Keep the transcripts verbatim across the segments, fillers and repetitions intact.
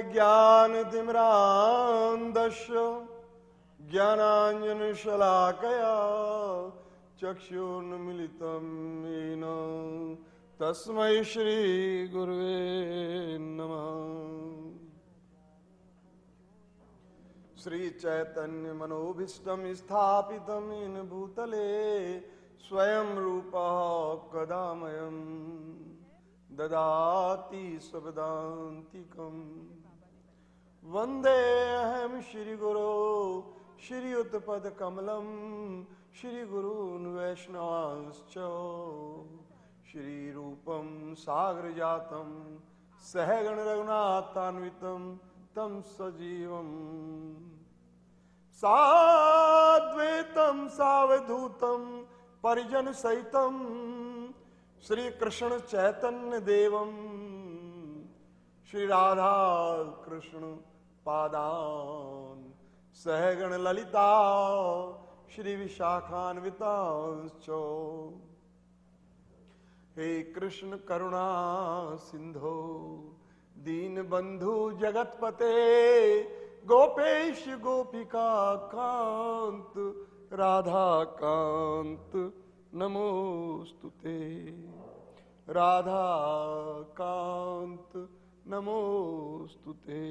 ज्ञानतिमिरान्धस्य ज्ञानाञ्जनशलाकया चक्षुर्मिलितं येन तस्मै श्रीगुरुवे नमः। श्रीचैतन्यमनोभीष्टं स्थापितं येन भूतले स्वयं रूपः कदा मह्यं ददाति स्वपदान्तिकम्। वन्देऽहं श्रीगुरो श्रीयुतपदकमलं श्रीगुरून् वैष्णवांश्च श्रीरूपं सागरजातं सहगण रघुनाथान्वितं तं सजीवं साद्वैतं सावधूतं परिजन सहितं श्री कृष्ण चैतन्य देवं श्री राधा कृष्ण पादान सहगण ललिता श्री विशाखान्वितांश्च। हे कृष्ण करुणा सिंधो दीनबंधु जगतपते गोपेश गोपिका कांत राधा कांत नमोस्तुते राधा कांत नमोस्तुते।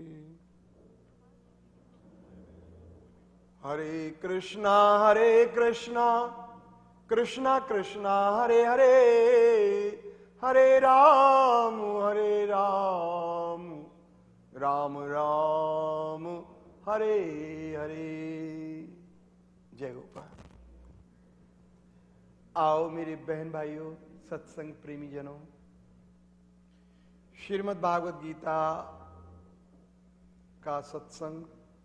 हरे कृष्णा हरे कृष्णा कृष्णा कृष्णा हरे हरे हरे राम हरे राम राम राम हरे हरे। जय गोपाल। आओ मेरे बहन भाइयों सत्संग प्रेमी जनों, श्रीमद् भागवत गीता का सत्संग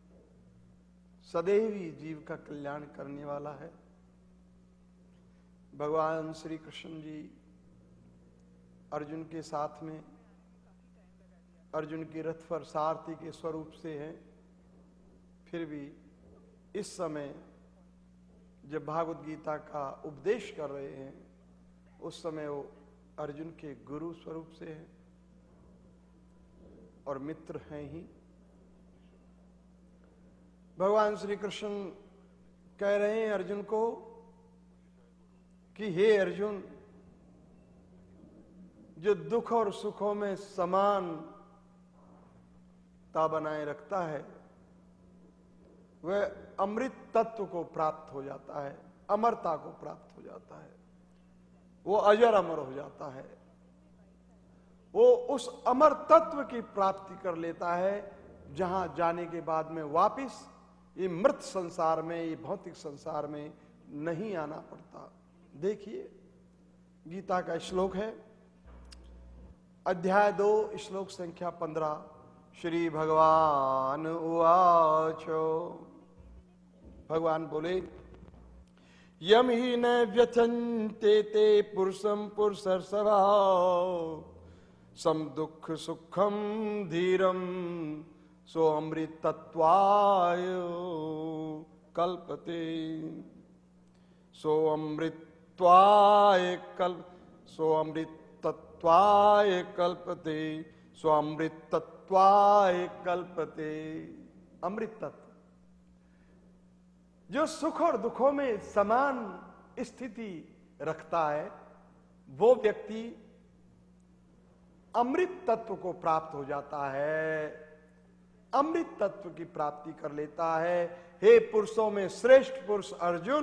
सदैव ही जीव का कल्याण करने वाला है। भगवान श्री कृष्ण जी अर्जुन के साथ में अर्जुन के रथ पर सारथी के स्वरूप से हैं, फिर भी इस समय जब भागवत गीता का उपदेश कर रहे हैं उस समय वो अर्जुन के गुरु स्वरूप से हैं और मित्र हैं ही। भगवान श्री कृष्ण कह रहे हैं अर्जुन को कि हे अर्जुन, जो दुख और सुखों में समानता बनाए रखता है वह अमृत तत्व को प्राप्त हो जाता है, अमरता को प्राप्त हो जाता है, वो अजर अमर हो जाता है, वो उस अमर तत्व की प्राप्ति कर लेता है जहां जाने के बाद में वापिस ये मृत संसार में, ये भौतिक संसार में नहीं आना पड़ता। देखिए गीता का श्लोक है, अध्याय दो श्लोक संख्या पंद्रह। श्री भगवान उवाचो, भगवान बोले, यम ही न व्यथन्ते ते पुरुषम पुरुषर्षभा सम दुख सुखम धीरम सो अमृत तत्वाय कल्पते सो अमृत्वाय कल्प सो अमृत तत्वाय कल्पते सो अमृत तत्वाय कल्पते। अमृत तत्व जो सुख और दुखों में समान स्थिति रखता है वो व्यक्ति अमृत तत्व को प्राप्त हो जाता है, अमृत तत्व की प्राप्ति कर लेता है। हे पुरुषों में श्रेष्ठ पुरुष अर्जुन,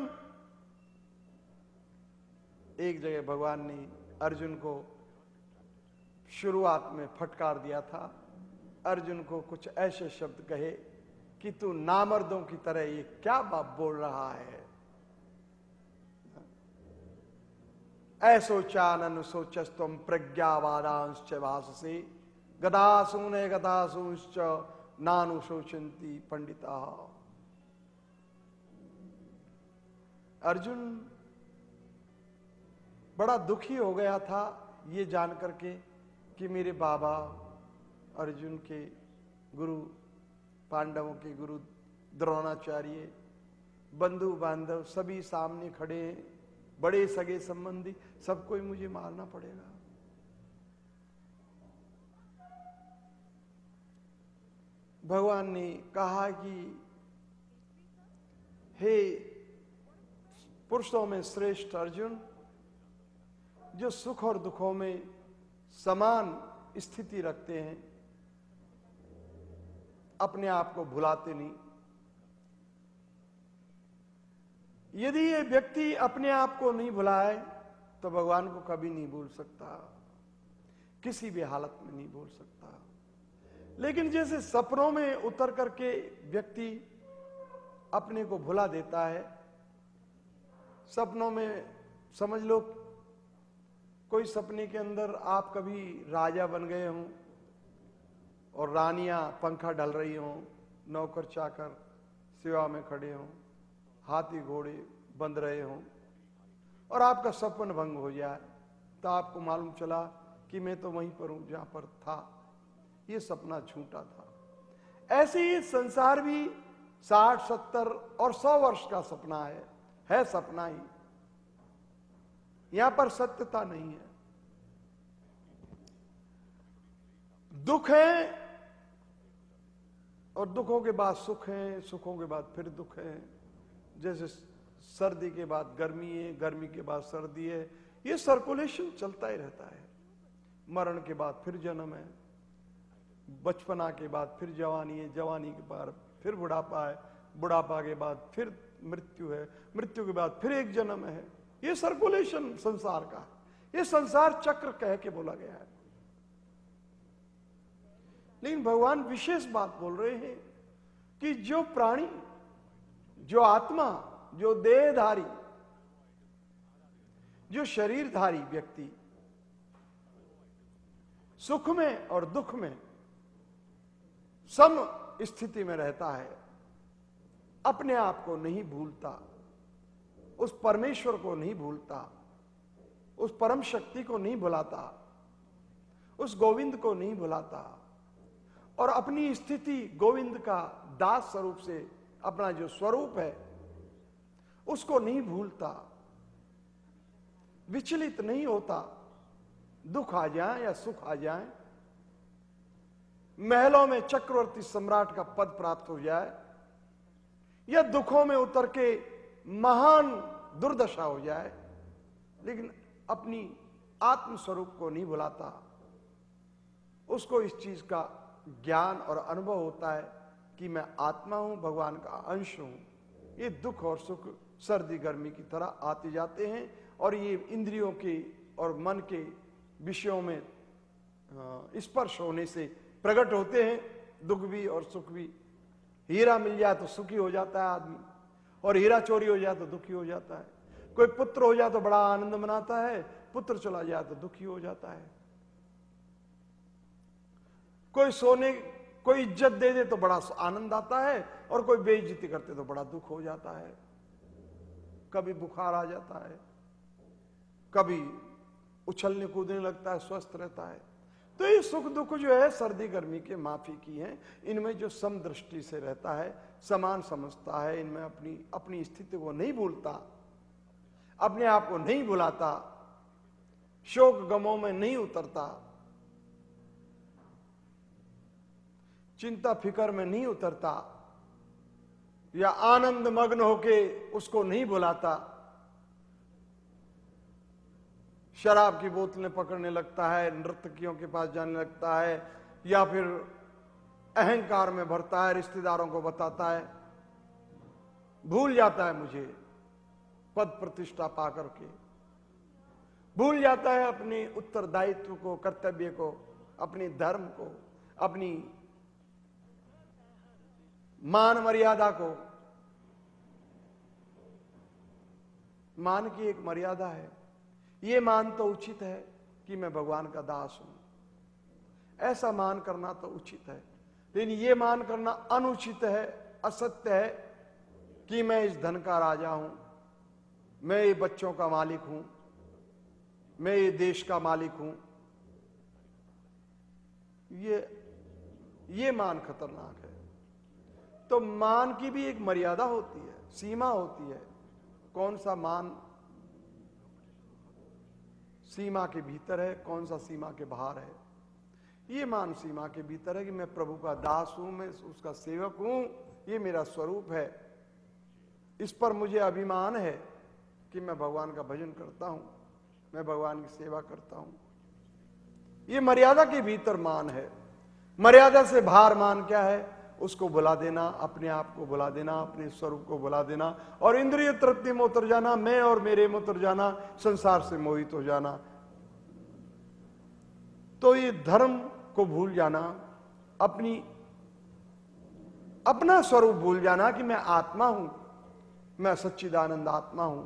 एक जगह भगवान ने अर्जुन को शुरुआत में फटकार दिया था, अर्जुन को कुछ ऐसे शब्द कहे कि तू नामर्दों की तरह ये क्या बात बोल रहा है। ऐसोचानन सोचस्तम प्रज्ञावादांश्च भाससे गदासूने गदासूंश्च नानुशोचन्ति पंडिता। अर्जुन बड़ा दुखी हो गया था ये जान करके कि मेरे बाबा अर्जुन के गुरु, पांडवों के गुरु द्रोणाचार्य, बंधु बांधव सभी सामने खड़े हैं, बड़े सगे संबंधी, सबको ही मुझे मारना पड़ेगा। भगवान ने कहा कि हे पुरुषों में श्रेष्ठ अर्जुन, जो सुख और दुखों में समान स्थिति रखते हैं, अपने आप को भुलाते नहीं। यदि ये व्यक्ति अपने आप को नहीं भुलाए तो भगवान को कभी नहीं भूल सकता, किसी भी हालत में नहीं भूल सकता। लेकिन जैसे सपनों में उतर करके व्यक्ति अपने को भुला देता है, सपनों में समझ लो कोई सपने के अंदर आप कभी राजा बन गए हों और रानियां पंखा डाल रही हों, नौकर चाकर सेवा में खड़े हों, हाथी घोड़े बंध रहे हों और आपका सपन भंग हो जाए, तो आपको मालूम चला कि मैं तो वहीं पर हूं जहां पर था, ये सपना झूठा था। ऐसे ही संसार भी साठ सत्तर और सौ वर्ष का सपना है है सपना ही, यहां पर सत्यता नहीं है। दुख है और दुखों के बाद सुख है, सुखों के बाद फिर दुख है। जैसे सर्दी के बाद गर्मी है, गर्मी के बाद सर्दी है, ये सर्कुलेशन चलता ही रहता है। मरण के बाद फिर जन्म है, बचपना के बाद फिर जवानी है, जवानी के बाद फिर बुढ़ापा है, बुढ़ापा के बाद फिर मृत्यु है, मृत्यु के बाद फिर एक जन्म है। ये सर्कुलेशन संसार का है, ये संसार चक्र कह के बोला गया है। लेकिन भगवान विशेष बात बोल रहे हैं कि जो प्राणी, जो आत्मा, जो देहधारी, जो शरीरधारी व्यक्ति सुख में और दुख में सम स्थिति में रहता है, अपने आप को नहीं भूलता, उस परमेश्वर को नहीं भूलता, उस परम शक्ति को नहीं भुलाता, उस गोविंद को नहीं भुलाता और अपनी स्थिति गोविंद का दास स्वरूप से अपना जो स्वरूप है उसको नहीं भूलता, विचलित नहीं होता। दुख आ जाए या सुख आ जाए, महलों में चक्रवर्ती सम्राट का पद प्राप्त हो जाए या दुखों में उतर के महान दुर्दशा हो जाए, लेकिन अपनी आत्म स्वरूप को नहीं भुलाता। उसको इस चीज का ज्ञान और अनुभव होता है कि मैं आत्मा हूं, भगवान का अंश हूं। ये दुख और सुख सर्दी गर्मी की तरह आते जाते हैं और ये इंद्रियों के और मन के विषयों में स्पर्श होने से प्रकट होते हैं। दुख भी और सुख भी, हीरा मिल जाए तो सुखी हो जाता है आदमी, और हीरा चोरी हो जाए तो दुखी हो जाता है। कोई पुत्र हो जाए तो बड़ा आनंद मनाता है, पुत्र चला जाए तो दुखी हो जाता है। कोई सोने कोई इज्जत दे दे तो बड़ा आनंद आता है, और कोई बेइज्जती करते तो बड़ा दुख हो जाता है। कभी बुखार आ जाता है, कभी उछलने कूदने लगता है, स्वस्थ रहता है। तो ये सुख दुख जो है सर्दी गर्मी के माफी की है। इनमें जो समदृष्टि से रहता है, समान समझता है, इनमें अपनी अपनी स्थिति को नहीं भूलता, अपने आप को नहीं भुलाता, शोक गमों में नहीं उतरता, चिंता फिकर में नहीं उतरता, या आनंद मग्न होके उसको नहीं भुलाता। शराब की बोतलें पकड़ने लगता है, नर्तकियों के पास जाने लगता है, या फिर अहंकार में भरता है, रिश्तेदारों को बताता है, भूल जाता है मुझे पद प्रतिष्ठा पा करके, भूल जाता है अपने उत्तरदायित्व को, कर्तव्य को, अपने धर्म को, अपनी मान मर्यादा को। मान की एक मर्यादा है, ये मान तो उचित है कि मैं भगवान का दास हूं, ऐसा मान करना तो उचित है। लेकिन ये मान करना अनुचित है, असत्य है कि मैं इस धन का राजा हूं, मैं ये बच्चों का मालिक हूं, मैं ये देश का मालिक हूं। ये ये मान खतरनाक है। तो मान की भी एक मर्यादा होती है, सीमा होती है। कौन सा मान सीमा के भीतर है, कौन सा सीमा के बाहर है, ये मान सीमा के भीतर है कि मैं प्रभु का दास हूं, मैं उसका सेवक हूं, ये मेरा स्वरूप है। इस पर मुझे अभिमान है कि मैं भगवान का भजन करता हूं, मैं भगवान की सेवा करता हूं। ये मर्यादा के भीतर मान है। मर्यादा से बाहर मान क्या है? उसको बुला देना, अपने आप को बुला देना, अपने स्वरूप को बुला देना और इंद्रिय तृप्ति में उतर जाना, मैं और मेरे में उतर जाना, संसार से मोहित हो जाना। तो ये धर्म को भूल जाना, अपनी अपना स्वरूप भूल जाना कि मैं आत्मा हूं, मैं सच्चिदानंद आत्मा हूं।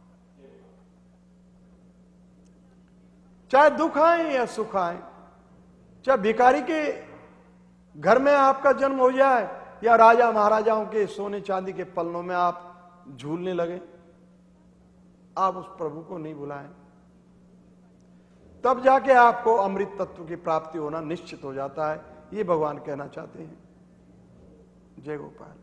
चाहे दुख आए या सुख आए, चाहे भिखारी के घर में आपका जन्म हो जाए या राजा महाराजाओं के सोने चांदी के पलनों में आप झूलने लगे, आप उस प्रभु को नहीं बुलाएं, तब जाके आपको अमृत तत्व की प्राप्ति होना निश्चित हो जाता है। ये भगवान कहना चाहते हैं। जय गोपाल।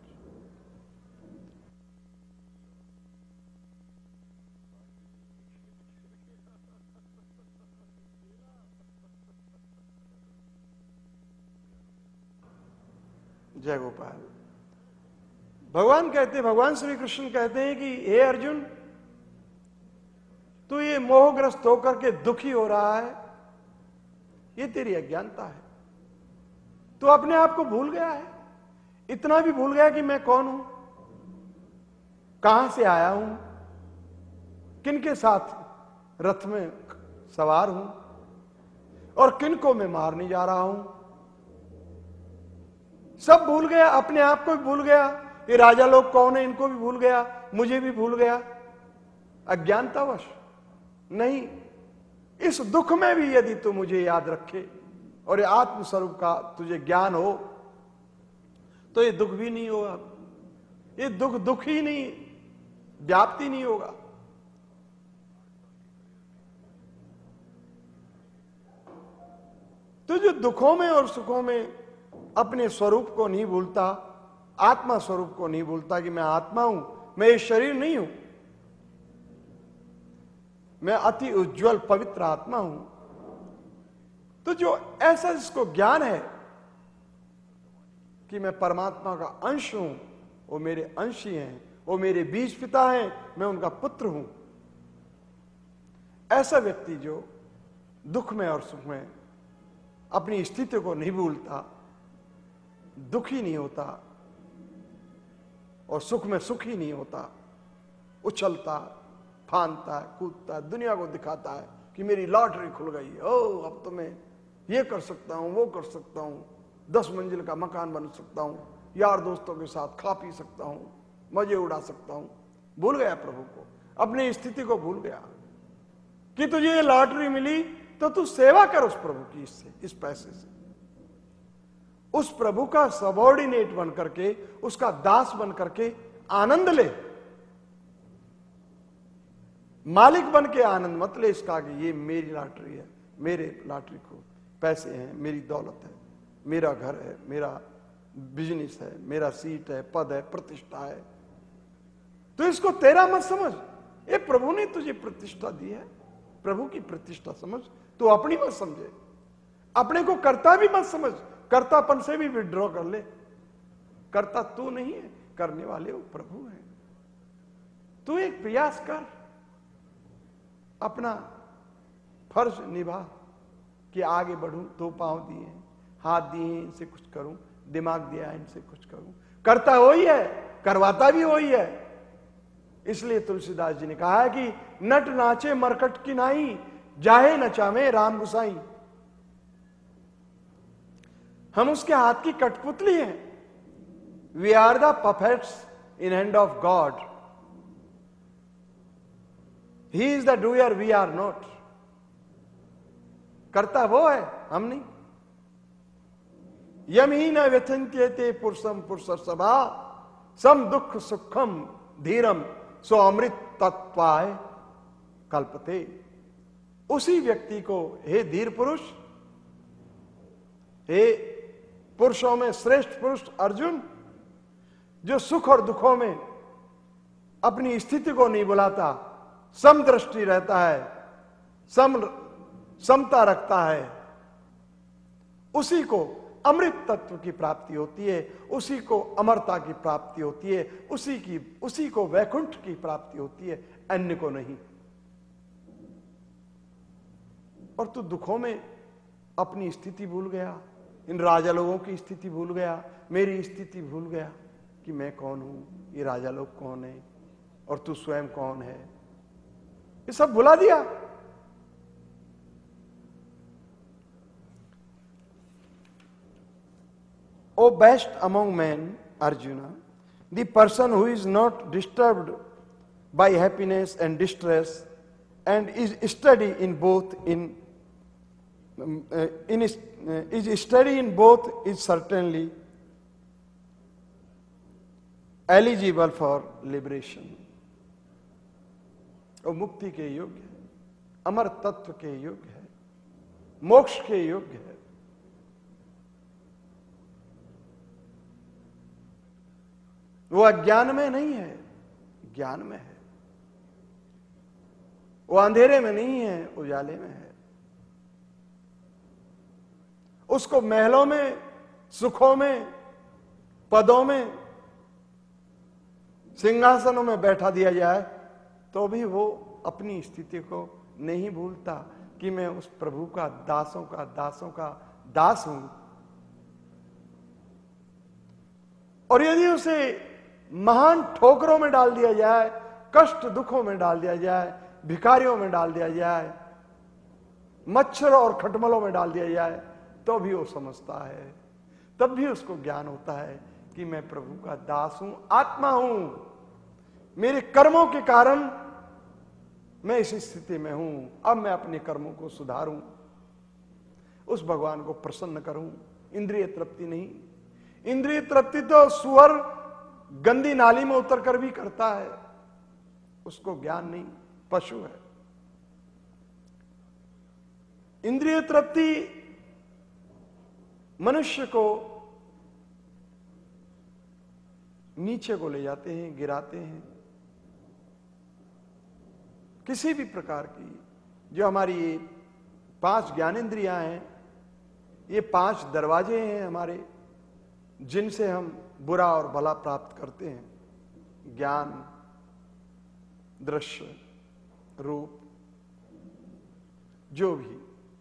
जय गोपाल। भगवान कहते हैं, भगवान श्री कृष्ण कहते हैं कि हे अर्जुन, तू ये मोहग्रस्त होकर के दुखी हो रहा है, ये तेरी अज्ञानता है। तू अपने आप को भूल गया है, इतना भी भूल गया कि मैं कौन हूं, कहां से आया हूं, किनके साथ रथ में सवार हूं और किनको मैं मारने जा रहा हूं। सब भूल गया, अपने आप को भी भूल गया, ये राजा लोग कौन है इनको भी भूल गया, मुझे भी भूल गया, अज्ञानतावश। नहीं, इस दुख में भी यदि तू मुझे याद रखे और ये आत्मस्वरूप का तुझे ज्ञान हो तो ये दुख भी नहीं होगा। ये दुख दुख ही नहीं, व्याप्ति नहीं होगा। तो जो दुखों में और सुखों में अपने स्वरूप को नहीं भूलता, आत्मा स्वरूप को नहीं भूलता कि मैं आत्मा हूं, मैं ये शरीर नहीं हूं, मैं अति उज्जवल पवित्र आत्मा हूं। तो जो ऐसा जिसको ज्ञान है कि मैं परमात्मा का अंश हूं, वो मेरे अंशी हैं, वो मेरे बीज पिता हैं, मैं उनका पुत्र हूं, ऐसा व्यक्ति जो दुख में और सुख में अपनी स्थिति को नहीं भूलता, दुखी नहीं होता और सुख में सुखी नहीं होता, उछलता फानता है, कूदता है, दुनिया को दिखाता है कि मेरी लॉटरी खुल गई, ओ अब तो मैं ये कर सकता हूं, वो कर सकता हूं, दस मंजिल का मकान बन सकता हूं, यार दोस्तों के साथ खा पी सकता हूं, मजे उड़ा सकता हूं। भूल गया प्रभु को, अपनी स्थिति को भूल गया कि तुझे ये लॉटरी मिली तो तू सेवा कर उस प्रभु की, इससे, इस पैसे से। उस प्रभु का सबॉर्डिनेट बन करके, उसका दास बन करके आनंद ले। मालिक बन के आनंद मत ले इसका कि ये मेरी लॉटरी है, मेरे लॉटरी को पैसे हैं, मेरी दौलत है, मेरा घर है, मेरा बिजनेस है, मेरा सीट है, पद है, प्रतिष्ठा है। तो इसको तेरा मत समझ, ये प्रभु ने तुझे प्रतिष्ठा दी है, प्रभु की प्रतिष्ठा समझ, तू अपनी मत समझे, अपने को कर्ता भी मत समझ, कर्तापन से भी विड्रॉ कर ले। कर्ता तू नहीं है, करने वाले वो प्रभु हैं। तू एक प्रयास कर, अपना फर्ज निभा कि आगे बढ़ूं, दो पांव दिए, हाथ दिए, इनसे कुछ करूं, दिमाग दिया है, इनसे कुछ करूं। करता वही है, करवाता भी वही है। इसलिए तुलसीदास जी ने कहा है कि नट नाचे मरकट की नाई, जाहे नचावे राम गुसाई। हम उसके हाथ की कठपुतली हैं। We are the puppets in hand of God. He is the doer, we are not. करता वो है, हम नहीं। यम ही न व्यथंत्यते पुरुषम पुरुष सभा, सम दुख सुखम धीरम सो अमृत तत्वाय कल्पते। उसी व्यक्ति को हे धीर पुरुष, हे पुरुषों में श्रेष्ठ पुरुष अर्जुन, जो सुख और दुखों में अपनी स्थिति को नहीं बुलाता, समदृष्टि रहता है, सम समता रखता है, उसी को अमृत तत्व की प्राप्ति होती है, उसी को अमरता की प्राप्ति होती है, उसी की उसी को वैकुंठ की प्राप्ति होती है, अन्य को नहीं। और तू दुखों में अपनी स्थिति भूल गया, इन राजा लोगों की स्थिति भूल गया, मेरी स्थिति भूल गया कि मैं कौन हूं, ये राजा लोग कौन है और तू स्वयं कौन है, ये सब भुला दिया। O best among men, Arjuna, the person who is not disturbed by happiness and distress and is steady in both in um, uh, in is, uh, is steady in both is certainly eligible for liberation. वो मुक्ति के योग्य है, अमर तत्व के योग्य है, मोक्ष के योग्य है। वो अज्ञान में नहीं है, ज्ञान में है। वो अंधेरे में नहीं है, उजाले में है। उसको महलों में, सुखों में, पदों में, सिंहासनों में बैठा दिया जाए तो भी वो अपनी स्थिति को नहीं भूलता कि मैं उस प्रभु का दासों का दासों का दास हूं। और यदि उसे महान ठोकरों में डाल दिया जाए, कष्ट दुखों में डाल दिया जाए, भिखारियों में डाल दिया जाए, मच्छर और खटमलों में डाल दिया जाए, तो भी वो समझता है, तब भी उसको ज्ञान होता है कि मैं प्रभु का दास हूं, आत्मा हूं। मेरे कर्मों के कारण मैं इस स्थिति में हूं। अब मैं अपने कर्मों को सुधारूं, उस भगवान को प्रसन्न करूं। इंद्रिय तृप्ति नहीं, इंद्रिय तृप्ति तो सुअर गंदी नाली में उतरकर भी करता है, उसको ज्ञान नहीं, पशु है। इंद्रिय तृप्ति मनुष्य को नीचे को ले जाते हैं, गिराते हैं। किसी भी प्रकार की जो हमारी ये पांच ज्ञानेंद्रियां हैं, ये पांच दरवाजे हैं हमारे, जिनसे हम बुरा और भला प्राप्त करते हैं। ज्ञान, दृश्य, रूप, जो भी।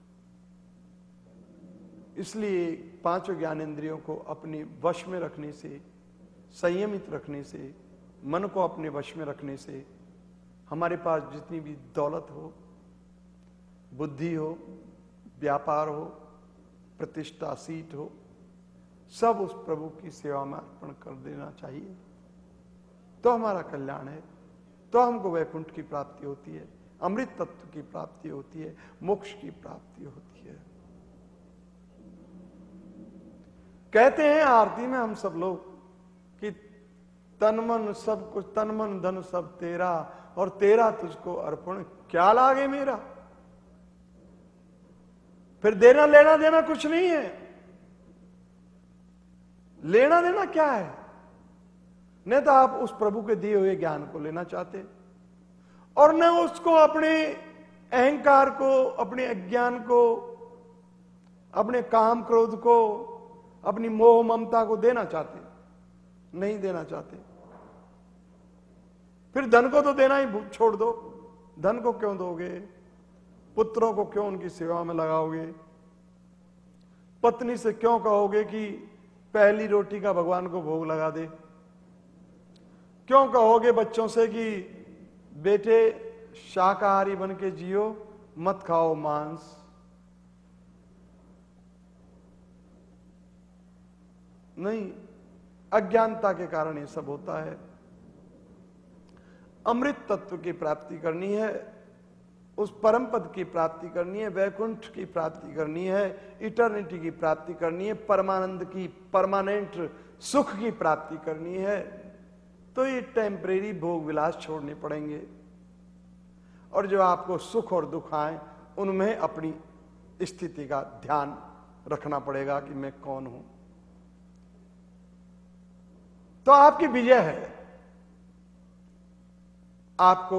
इसलिए पांचों ज्ञानेंद्रियों को अपने वश में रखने से, संयमित रखने से, मन को अपने वश में रखने से हमारे पास जितनी भी दौलत हो, बुद्धि हो, व्यापार हो, प्रतिष्ठा, सीट हो, सब उस प्रभु की सेवा में अर्पण कर देना चाहिए। तो हमारा कल्याण है, तो हमको वैकुंठ की प्राप्ति होती है, अमृत तत्व की प्राप्ति होती है, मोक्ष की प्राप्ति होती है। कहते हैं आरती में हम सब लोग कि तन मन सब कुछ, तन मन धन सब तेरा, और तेरा तुझको अर्पण क्या लागे मेरा। फिर देना लेना देना कुछ नहीं है। लेना देना क्या है? नहीं तो आप उस प्रभु के दिए हुए ज्ञान को लेना चाहते, और न उसको अपने अहंकार को, अपने अज्ञान को, अपने काम क्रोध को, अपनी मोह ममता को देना चाहते, नहीं देना चाहते। फिर धन को तो देना ही छोड़ दो। धन को क्यों दोगे? पुत्रों को क्यों उनकी सेवा में लगाओगे? पत्नी से क्यों कहोगे कि पहली रोटी का भगवान को भोग लगा दे? क्यों कहोगे बच्चों से कि बेटे शाकाहारी बन के जियो, मत खाओ मांस? नहीं, अज्ञानता के कारण ये सब होता है। अमृत तत्व की प्राप्ति करनी है, उस परम पद की प्राप्ति करनी है, वैकुंठ की प्राप्ति करनी है, इटर्निटी की प्राप्ति करनी है, परमानंद की, परमानेंट सुख की प्राप्ति करनी है, तो ये टेम्परेरी भोग विलास छोड़ने पड़ेंगे। और जो आपको सुख और दुख आए, उनमें अपनी स्थिति का ध्यान रखना पड़ेगा कि मैं कौन हूं, तो आपकी विजय है। आपको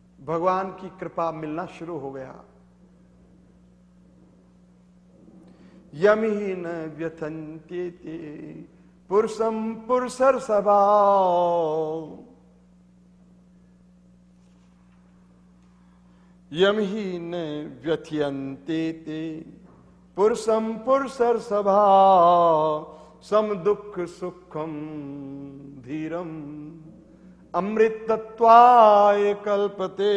भगवान की कृपा मिलना शुरू हो गया। यमी न व्यथन्ते ते पुरुषम पुरुषर सभा। यमी न व्यथयन्ते ते पुरुषम पुरुषर सभा। सम दुख सुखम धीरम अमृतत्वाय कल्पते।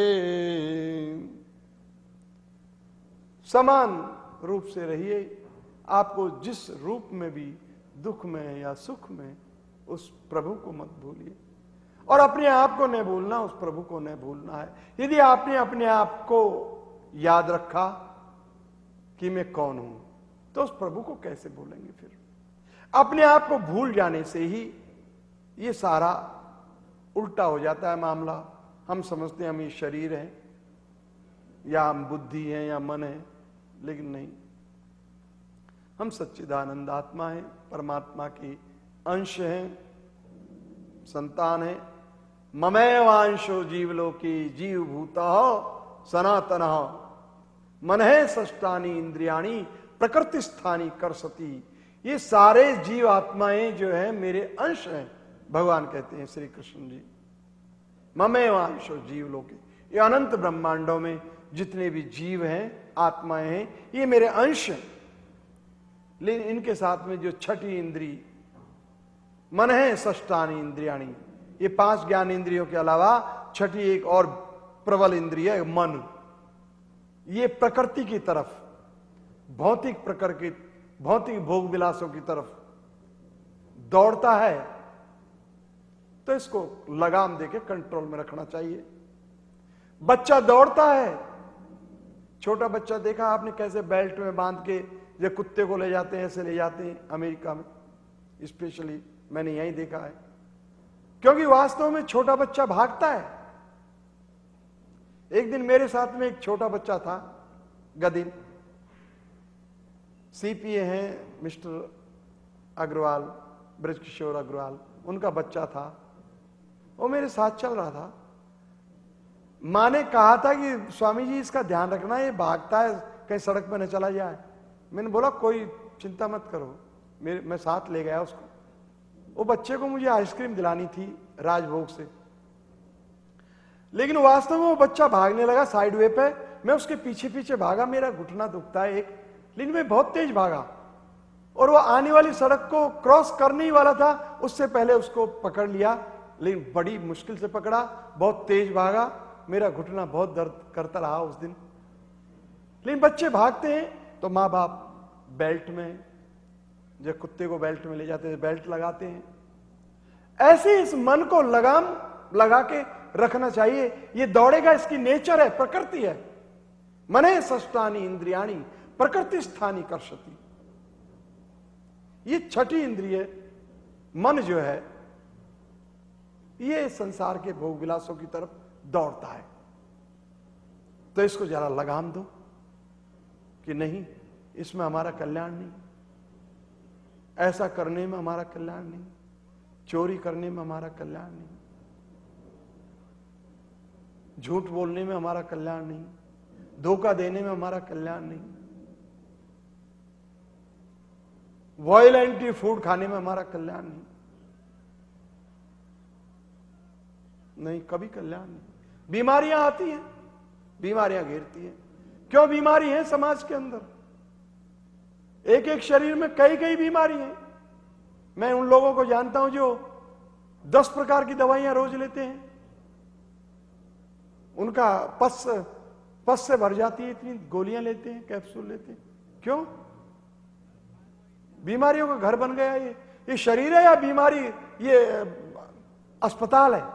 समान रूप से रहिए, आपको जिस रूप में भी दुख में या सुख में, उस प्रभु को मत भूलिए। और अपने आप को नहीं भूलना, उस प्रभु को नहीं भूलना है। यदि आपने अपने आप को याद रखा कि मैं कौन हूं, तो उस प्रभु को कैसे भूलेंगे फिर? अपने आप को भूल जाने से ही ये सारा उल्टा हो जाता है मामला। हम समझते हैं हम ये शरीर हैं, या हम बुद्धि हैं, या मन है, लेकिन नहीं, हम सच्चिदानंद आत्मा हैं, परमात्मा की अंश हैं, संतान हैं। ममैवांशो जीवलोकी जीव भूता सनातन मन है षष्टानी इंद्रियाणी प्रकृति स्थानी करसती। ये सारे जीव आत्माएं जो है मेरे अंश हैं, भगवान कहते हैं श्री कृष्ण जी। ममैवांशो जीवलोकी, ये अनंत ब्रह्मांडों में जितने भी जीव हैं, आत्माएं हैं, ये मेरे अंश हैं। लेकिन इनके साथ में जो छठी इंद्री मन है षष्टानी इंद्रियाणी, ये पांच ज्ञान इंद्रियों के अलावा छठी एक और प्रबल इंद्रिय है मन। ये प्रकृति की तरफ, भौतिक प्रकृति, भौतिक भोग विलासों की तरफ दौड़ता है, तो इसको लगाम देके कंट्रोल में रखना चाहिए। बच्चा दौड़ता है, छोटा बच्चा देखा आपने कैसे बेल्ट में बांध के जो कुत्ते को ले जाते हैं, ऐसे ले जाते हैं अमेरिका में स्पेशली, मैंने यही देखा है। क्योंकि वास्तव में छोटा बच्चा भागता है। एक दिन मेरे साथ में एक छोटा बच्चा था, गदिन, सीपीए हैं मिस्टर अग्रवाल, ब्रजकिशोर अग्रवाल, उनका बच्चा था, वो मेरे साथ चल रहा था। मां ने कहा था कि स्वामी जी इसका ध्यान रखना, ये भागता है, कहीं सड़क पर न चला जाए। मैंने बोला कोई चिंता मत करो, मेरे मैं साथ ले गया उसको। वो बच्चे को मुझे आइसक्रीम दिलानी थी राजभोग से, लेकिन वास्तव में वो बच्चा भागने लगा साइड वे पे। मैं उसके पीछे पीछे भागा, मेरा घुटना दुखता है एक, लेकिन मैं बहुत तेज भागा और वो आने वाली सड़क को क्रॉस करने ही वाला था, उससे पहले उसको पकड़ लिया, लेकिन बड़ी मुश्किल से पकड़ा, बहुत तेज भागा, मेरा घुटना बहुत दर्द करता रहा उस दिन। लेकिन बच्चे भागते हैं तो माँ बाप बेल्ट में, जब कुत्ते को बेल्ट में ले जाते हैं बेल्ट लगाते हैं। ऐसे इस मन को लगाम लगा के रखना चाहिए। ये दौड़ेगा, इसकी नेचर है, प्रकृति है। मने षष्टानी इंद्रियाणी प्रकृति स्थानी कर्षति। ये छठी इंद्रिय मन जो है, ये संसार के भोग विलासों की तरफ दौड़ता है। तो इसको जरा लगाम दो कि नहीं, इसमें हमारा कल्याण नहीं, ऐसा करने में हमारा कल्याण नहीं, चोरी करने में हमारा कल्याण नहीं, झूठ बोलने में हमारा कल्याण नहीं, धोखा देने में हमारा कल्याण नहीं, वायलेंटली फूड खाने में हमारा कल्याण नहीं, नहीं कभी कल्याण नहीं। बीमारियां आती हैं, बीमारियां घेरती हैं। क्यों बीमारी है समाज के अंदर? एक एक शरीर में कई कई बीमारी हैं। मैं उन लोगों को जानता हूं जो दस प्रकार की दवाइयां रोज लेते हैं, उनका पस पस से भर जाती है, इतनी गोलियां लेते हैं, कैप्सूल लेते हैं। क्यों? बीमारियों का घर बन गया ये। ये शरीर है या बीमारी? ये अस्पताल है।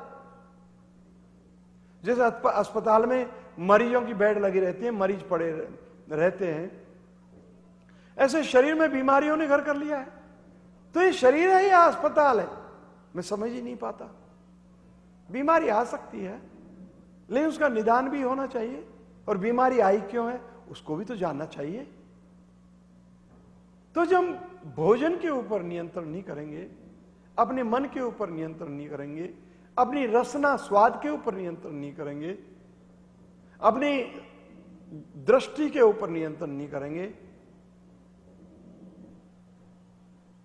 जैसे अस्पताल में मरीजों की बेड लगी रहती है, मरीज पड़े रहते हैं, ऐसे शरीर में बीमारियों ने घर कर लिया है। तो ये शरीर है या अस्पताल है? मैं समझ ही नहीं पाता। बीमारी आ सकती है, लेकिन उसका निदान भी होना चाहिए, और बीमारी आई क्यों है उसको भी तो जानना चाहिए। तो जब हम भोजन के ऊपर नियंत्रण नहीं करेंगे, अपने मन के ऊपर नियंत्रण नहीं करेंगे, अपनी रसना स्वाद के ऊपर नियंत्रण नहीं करेंगे, अपनी दृष्टि के ऊपर नियंत्रण नहीं करेंगे,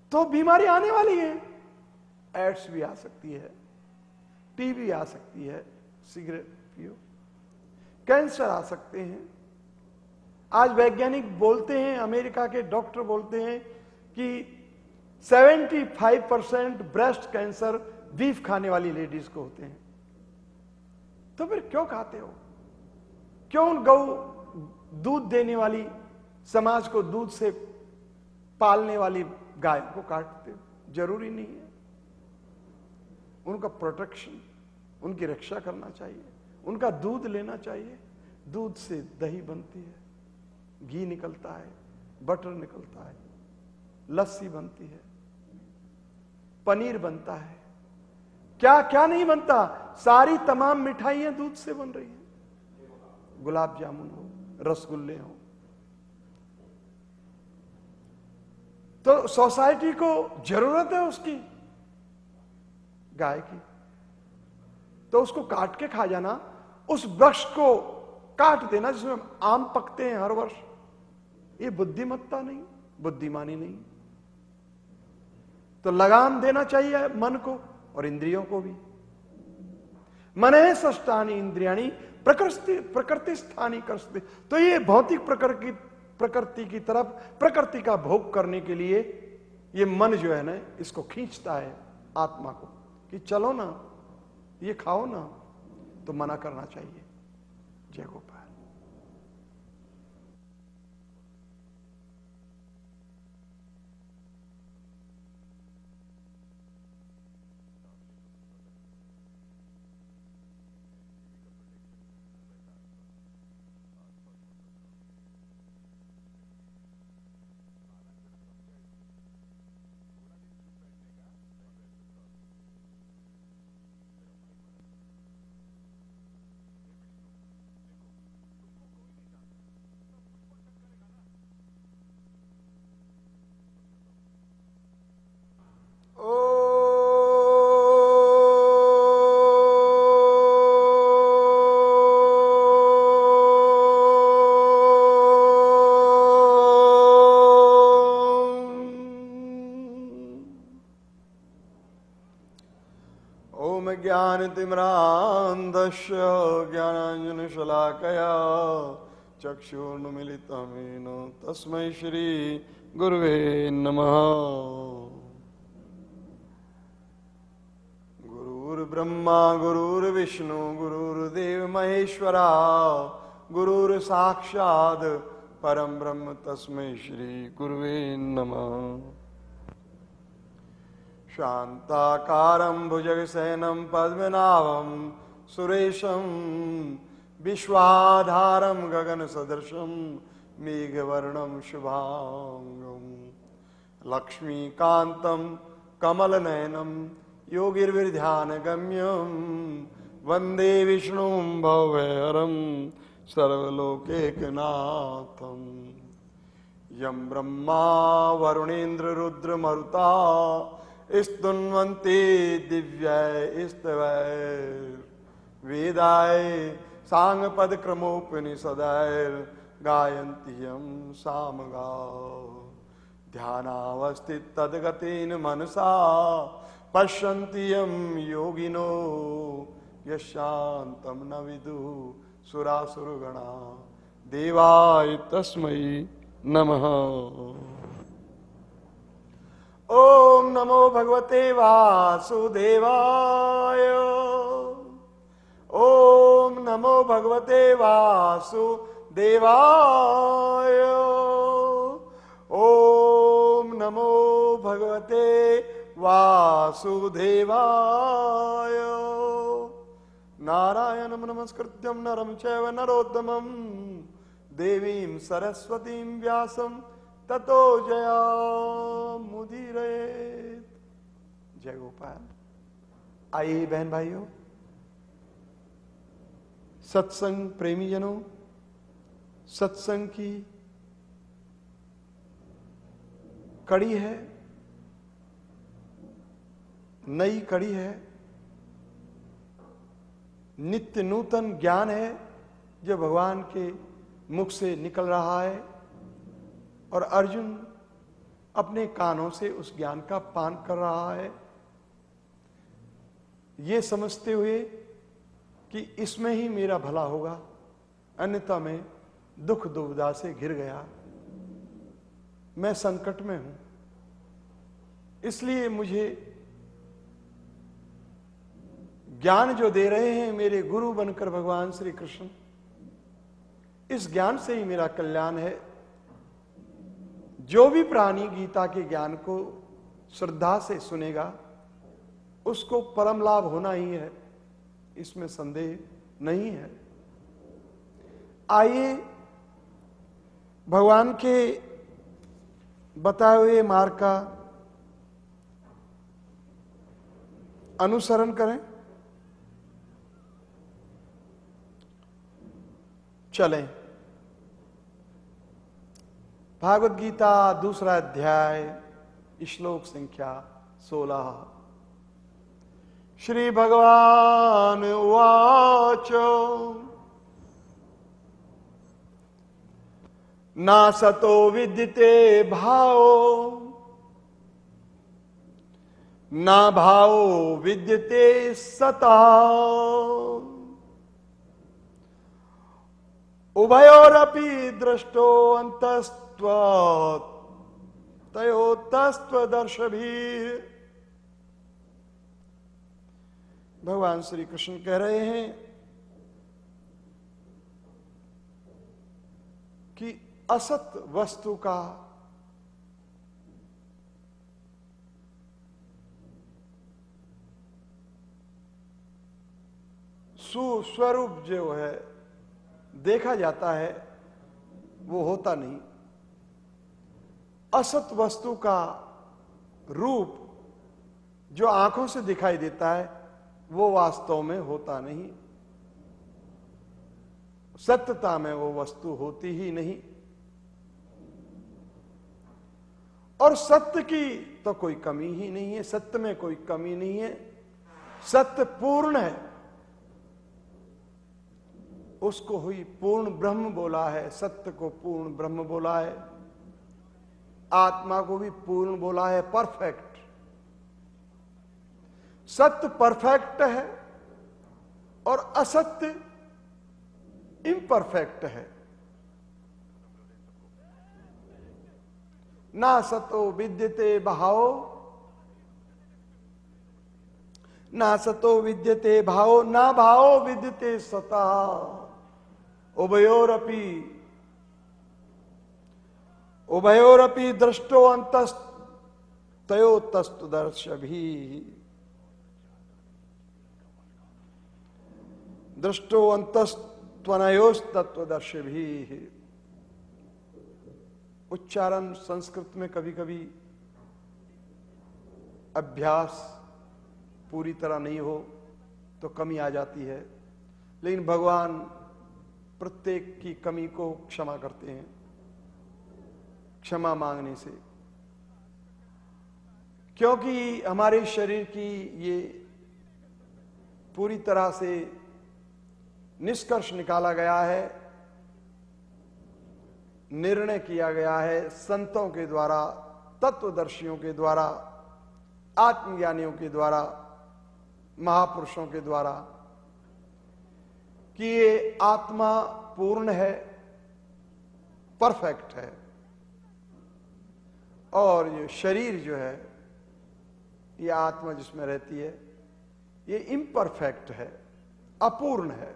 तो बीमारी आने वाली है। एड्स भी आ सकती है, टीबी आ सकती है, सिगरेट पियो, कैंसर आ सकते हैं। आज वैज्ञानिक बोलते हैं, अमेरिका के डॉक्टर बोलते हैं कि पचहत्तर परसेंट ब्रेस्ट कैंसर बीफ खाने वाली लेडीज को होते हैं। तो फिर क्यों खाते हो? क्यों गौ दूध देने वाली, समाज को दूध से पालने वाली गाय को काटते हो? जरूरी नहीं है। उनका प्रोटेक्शन, उनकी रक्षा करना चाहिए, उनका दूध लेना चाहिए। दूध से दही बनती है, घी निकलता है, बटर निकलता है, लस्सी बनती है, पनीर बनता है, क्या क्या नहीं बनता। सारी तमाम मिठाइयां दूध से बन रही हैं। गुलाब जामुन हो, रसगुल्ले हो। तो सोसाइटी को जरूरत है उसकी गाय की, तो उसको काट के खा जाना, उस वृक्ष को काट देना जिसमें आम पकते हैं हर वर्ष, ये बुद्धिमत्ता नहीं, बुद्धिमानी नहीं। तो लगाम देना चाहिए मन को और इंद्रियों को भी। मनः षष्ठानि इंद्रियाणि प्रकृति प्रकृति स्थानी करते। तो ये भौतिक प्रकृति प्रकृति की तरफ, प्रकृति का भोग करने के लिए ये मन जो है ना, इसको खींचता है आत्मा को कि चलो ना, ये खाओ ना, तो मना करना चाहिए। जय गोपाल। ज्ञानतिम्रान्धस्य ज्ञानाञ्जनशलाकया चक्षुर्न्मीलितं येन तस्मै श्री गुरुवे नमः। गुरुर्ब्रह्मा गुरुर्विष्णु गुरुर्देव महेश्वरा, गुरुर्साक्षात् परं ब्रह्म तस्मै श्री गुरुवे नमः। शान्ताकारं भुजगशयनं पद्मनाभं सुरेशं, विश्वाधारं गगनसदृशं मेघवर्णं शुभांगं, लक्ष्मीकान्तं कमलनयनं योगिर्विध्यानगम्यं, वन्दे विष्णुं भवभयहरं सर्वलोकैकनाथं। यं ब्रह्मा वरुणेन्द्र रुद्रमरुता स्तुन्वन्ति दिव्यैस्तवैर्वेदाय साङ्गपदक्रमोपनिषदैर्गायन्ति यं सामगाः। ध्यानावस्थिततद्गतेन मनसा पश्यन्ति यं योगिनो, यशान्तं न विदुः सुरासुरगणा। देवाय तस्मै नमः। ओम नमो भगवते वासुदेवाय। ओम नमो भगवते वासुदेवाय। ओम नमो भगवते वासुदेवाय। नारायणं नमस्कृत्यं नरं चैव नरोत्तमं, देवीं सरस्वतीं व्यासं ततो जयामुदीरयेत्। जय गोपाल। आइए बहन भाइयों, सत्संग प्रेमी जनों, सत्संग की कड़ी है, नई कड़ी है, नित्य नूतन ज्ञान है जो भगवान के मुख से निकल रहा है। और अर्जुन अपने कानों से उस ज्ञान का पान कर रहा है, ये समझते हुए कि इसमें ही मेरा भला होगा, अन्यथा मैं दुख दुविधा से घिर गया, मैं संकट में हूं, इसलिए मुझे ज्ञान जो दे रहे हैं मेरे गुरु बनकर भगवान श्री कृष्ण, इस ज्ञान से ही मेरा कल्याण है। जो भी प्राणी गीता के ज्ञान को श्रद्धा से सुनेगा उसको परम लाभ होना ही है, इसमें संदेह नहीं है। आइए भगवान के बताए हुए मार्ग का अनुसरण करें। चलें। भागवत गीता दूसरा अध्याय श्लोक संख्या सोलह। श्री भगवान उवाच ना सतो विद्यते भावो ना भावो विद्यते सता उभयोरपि दृष्टो अंतस्त्वात् तयोतस्त्वदर्शभिः। भगवान श्री कृष्ण कह रहे हैं कि असत वस्तु का सुस्वरूप जो है देखा जाता है वो होता नहीं। असत वस्तु का रूप जो आंखों से दिखाई देता है वो वास्तव में होता नहीं, सत्यता में वो वस्तु होती ही नहीं। और सत्य की तो कोई कमी ही नहीं है, सत्य में कोई कमी नहीं है, सत्य पूर्ण है। उसको हुई पूर्ण ब्रह्म बोला है, सत्य को पूर्ण ब्रह्म बोला है, आत्मा को भी पूर्ण बोला है, परफेक्ट। सत्य परफेक्ट है और असत्य इम्परफेक्ट है। ना सतो विद्यते भावो ना सतो विद्यते भावो ना भावो विद्यते सता उभयोरपि उभयोरपि दृष्टो अंतस्तयोतस्तुदर्शभिः। दृष्टो अंतस्त्वनयोस्तत्वदर्शभिः। उच्चारण संस्कृत में कभी कभी अभ्यास पूरी तरह नहीं हो तो कमी आ जाती है, लेकिन भगवान प्रत्येक की कमी को क्षमा करते हैं क्षमा मांगने से, क्योंकि हमारे शरीर की ये पूरी तरह से निष्कर्ष निकाला गया है, निर्णय किया गया है संतों के द्वारा, तत्वदर्शियों के द्वारा, आत्मज्ञानियों के द्वारा, महापुरुषों के द्वारा कि ये आत्मा पूर्ण है, परफेक्ट है, और ये शरीर जो है, ये आत्मा जिसमें रहती है, ये इम्परफेक्ट है, अपूर्ण है।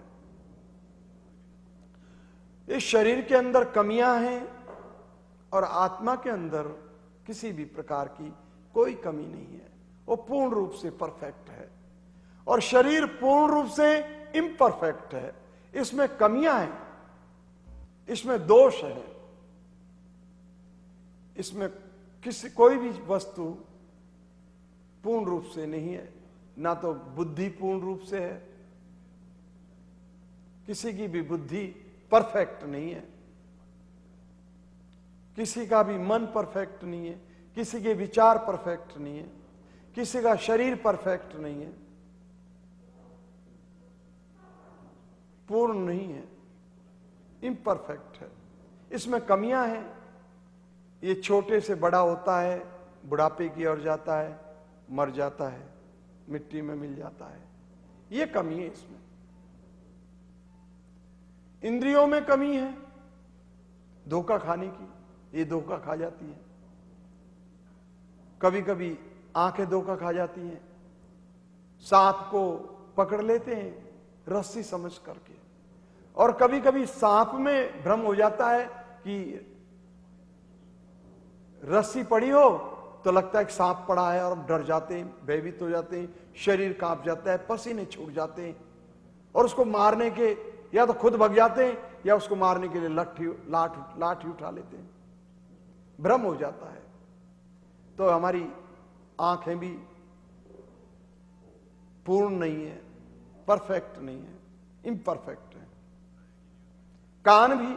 इस शरीर के अंदर कमियां हैं और आत्मा के अंदर किसी भी प्रकार की कोई कमी नहीं है, वो पूर्ण रूप से परफेक्ट है। और शरीर पूर्ण रूप से इम्परफेक्ट है, इसमें कमियां हैं, इसमें दोष है, इसमें किसी कोई भी वस्तु पूर्ण रूप से नहीं है। ना तो बुद्धि पूर्ण रूप से है, किसी की भी बुद्धि परफेक्ट नहीं है, किसी का भी मन परफेक्ट नहीं है, किसी के विचार परफेक्ट नहीं है, किसी का शरीर परफेक्ट नहीं है, पूर्ण नहीं है, इम्परफेक्ट है, इसमें कमियां हैं, ये छोटे से बड़ा होता है, बुढ़ापे की ओर जाता है, मर जाता है, मिट्टी में मिल जाता है। ये कमी है इसमें। इंद्रियों में कमी है धोखा खाने की, ये धोखा खा जाती है। कभी कभी आंखें धोखा खा जाती हैं, सांप को पकड़ लेते हैं रस्सी समझ करके, और कभी कभी सांप में भ्रम हो जाता है कि रस्सी पड़ी हो तो लगता है कि सांप पड़ा है, और डर जाते हैं, भयभीत हो जाते हैं, शरीर कांप जाता है, पसीने छूट जाते हैं, और उसको मारने के या तो खुद भग जाते हैं या उसको मारने के लिए लाठी लाठ लाठी उठा लेते हैं। भ्रम हो जाता है। तो हमारी आंखें भी पूर्ण नहीं है, परफेक्ट नहीं है, इम्परफेक्ट है। कान भी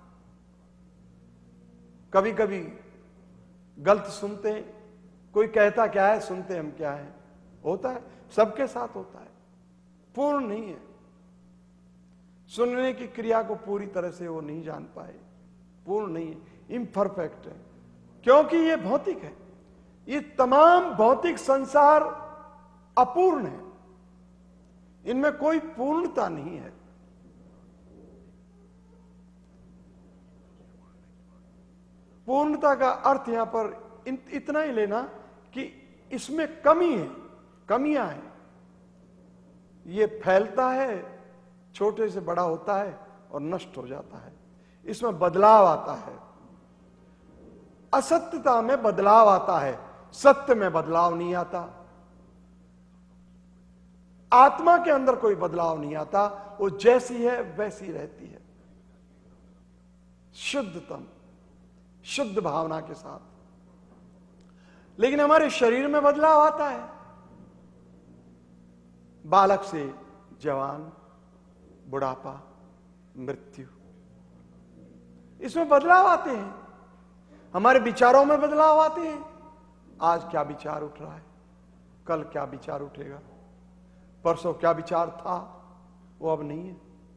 कभी कभी गलत सुनते हैं, कोई कहता क्या है सुनते हम क्या है। होता है, सबके साथ होता है, पूर्ण नहीं है। सुनने की क्रिया को पूरी तरह से वो नहीं जान पाए, पूर्ण नहीं है, इम्परफेक्ट है, क्योंकि ये भौतिक है। ये तमाम भौतिक संसार अपूर्ण है, इनमें कोई पूर्णता नहीं है। पूर्णता का अर्थ यहां पर इतना ही लेना कि इसमें कमी है, कमियां हैं। ये फैलता है, छोटे से बड़ा होता है और नष्ट हो जाता है। इसमें बदलाव आता है। असत्यता में बदलाव आता है, सत्य में बदलाव नहीं आता। आत्मा के अंदर कोई बदलाव नहीं आता, वो जैसी है वैसी रहती है, शुद्धतम, शुद्ध भावना के साथ। लेकिन हमारे शरीर में बदलाव आता है, बालक से जवान, बुढ़ापा, मृत्यु, इसमें बदलाव आते हैं। हमारे विचारों में बदलाव आते हैं। आज क्या विचार उठ रहा है, कल क्या विचार उठेगा, परसों क्या विचार था वो अब नहीं है।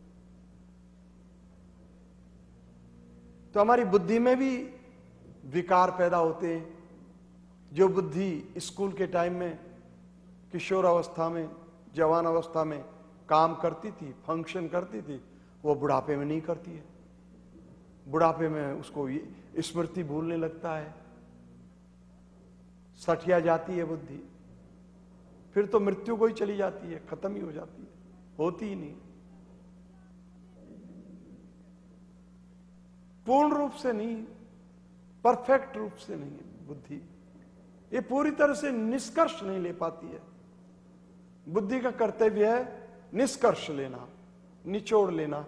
तो हमारी बुद्धि में भी विकार पैदा होते हैं। जो बुद्धि स्कूल के टाइम में, किशोर अवस्था में, जवान अवस्था में काम करती थी, फंक्शन करती थी, वो बुढ़ापे में नहीं करती है। बुढ़ापे में उसको स्मृति भूलने लगता है, सठिया जाती है बुद्धि, फिर तो मृत्यु को ही चली जाती है, खत्म ही हो जाती है, होती ही नहीं। पूर्ण रूप से नहीं, परफेक्ट रूप से नहीं है बुद्धि। ये पूरी तरह से निष्कर्ष नहीं ले पाती है। बुद्धि का कर्तव्य है निष्कर्ष लेना, निचोड़ लेना,